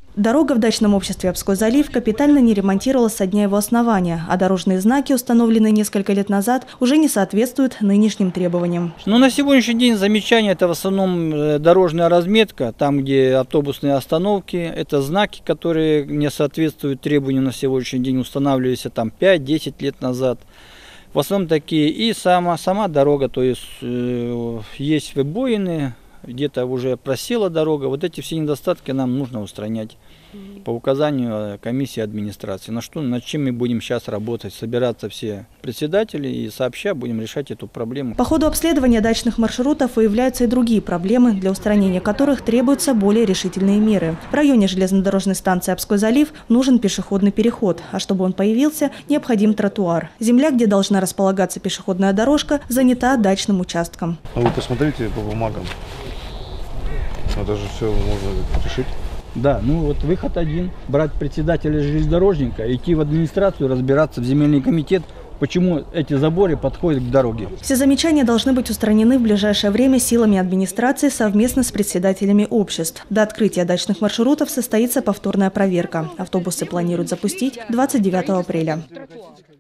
Дорога в дачном обществе Обской залив капитально не ремонтировалась со дня его основания, а дорожные знаки, установленные несколько лет назад, уже не соответствуют нынешним требованиям. Но на сегодняшний день замечания – это в основном дорожная разметка, там, где автобусные остановки, это знаки, которые не соответствуют требованиям на сегодняшний день, устанавливались там 5-10 лет назад. В основном такие. И сама дорога, то есть есть выбоины, где-то уже просела дорога. Вот эти все недостатки нам нужно устранять по указанию комиссии администрации. Над чем мы будем сейчас работать, собираться все председатели и сообща будем решать эту проблему. По ходу обследования дачных маршрутов выявляются и другие проблемы, для устранения которых требуются более решительные меры. В районе железнодорожной станции Обской залив нужен пешеходный переход, а чтобы он появился, необходим тротуар. Земля, где должна располагаться пешеходная дорожка, занята дачным участком. А вы посмотрите по бумагам. Это же все можно решить. Да, ну вот выход один. Брать председателя железнодорожника, идти в администрацию, разбираться в земельный комитет, почему эти заборы подходят к дороге. Все замечания должны быть устранены в ближайшее время силами администрации совместно с председателями обществ. До открытия дачных маршрутов состоится повторная проверка. Автобусы планируют запустить 29 апреля.